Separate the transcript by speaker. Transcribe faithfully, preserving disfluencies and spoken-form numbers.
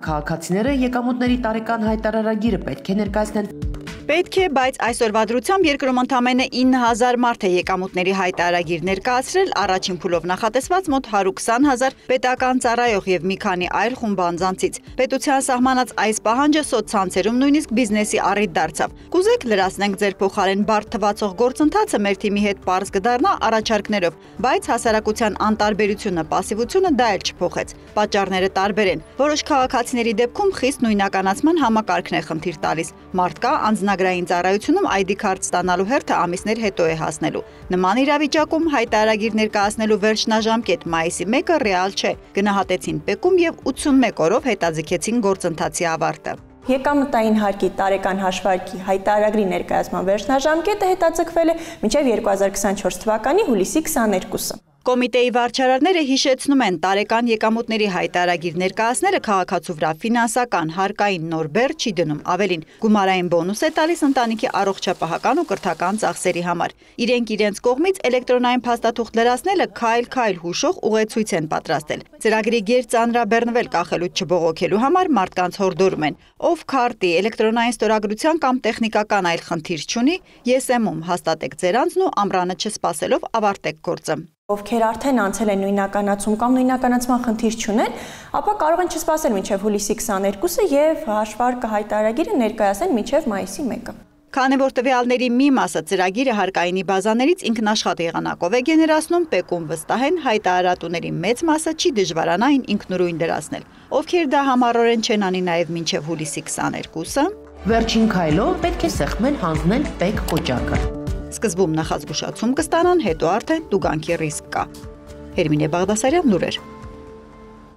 Speaker 1: Քաղաքացիները եկամուտների տարեկան հայտարարագիրը պետք է ներկայացնեն։
Speaker 2: Պետք է, բայց այսօրվա դրությամբ երկրում ընդամենը ինը հազար մարդ է եկամուտների հայտարարագիր ներկայացրել, առաջին փուլով նախատեսված մոտ հարյուր քսան հազար պետական ծառայող եւ մի քանի այլ խումբ անձանցից։ Պետության սահմանած այս պահանջը սոցցանցերում նույնիսկ բիզնեսի առիթ դարձավ։ Կուզեք լրացնենք ձեր փոխարեն բարդ թվացող գործընթացը մեր թիմի հետ պարզ կդառնա առաջարկներով, բայց հասարակության անտարբերությունը, պասիվությունը դա էլ չփոխեց։ Պատճառները տարբեր են։ Որոշ քաղաքացիների դեպքում խիստ նույնականացման համակարգն է խնդիր տալիս։ Մարդկա անձնագրային ծառայությունում այ դի քարտ ստանալու հերթը ամիսներ հետո է հասնելու։ Նման իրավիճակում հայտարարագիր ներկայացնելու վերջնաժամկետ մայիսի մեկը ռեալ չէ։ Գնահատեցին Պեկում եւ ութսունմեկ օրով հետաձգեցին գործընթացի ավարտը։
Speaker 3: Եկամտային հարկի տարեկան հաշվարկի հայտարարագրի ներկայացման վերջնաժամկետը հետաձգվել է մինչև երկու հազար քսանչորս թվականի հուլիսի քսաներկուսը։
Speaker 2: Կոմիտեի վարչարարները հիշեցնում են տարեկան եկամուտների հայտարարագիր ներկայացնելը քաղաքացու վրա ֆինանսական հարկային նոր բեռ չի դնում, ավելին գումարային բոնուս է տալիս ընտանիքի առողջապահական ու կրթական ծախսերի համար։ Իրենք իրենց կողմից էլեկտրոնային փաստաթուղթ լրացնելը քայլ-քայլ հուշող ուղեցույց են պատրաստել։ Ծրագրի գերծանրաբեռնվել կախելուց չբողոքելու համար մարդկանց հորդորում են, ով քարտի, էլեկտրոնային ստորագրության կամ տեխնիկական այլ խնդիր չունի, ես էմ-ում հաստատեք ձեր անձն ու ամռանը չսպասելով ավարտեք գործը։
Speaker 3: Ովքեր արդեն անցել են նույնականացում կամ նույնականացման խնդիր չունեն, ապա կարող են չսպասել մինչև հուլիսի քսաներկուսը եւ հաշվարկը հայտարարագիրը ներկայացնել մինչև մայիսի մեկը։
Speaker 2: Քանի որ տվյալների մի մասը ծրագիրը հարկայինի բազաներից ինքնաշխատ եղանակով է գեներացնում, Պեկում վստահ են հայտարարատուների մեծ մասը չի դժվարանա այն ինքնուրույն դրացնել։ Ովքեր դա համառորեն չեն անի նաև մինչև հուլիսի քսաներկուսը,
Speaker 1: Վերջին քայլով պետք է սեղմեն հանձնել Պեկ կոճակը։
Speaker 2: Սկզբում նախազգուշացում կստանան, հետո արդեն տուգանքի ռիսկ կա։ Հերմինե Բաղդասարյան, լուրեր։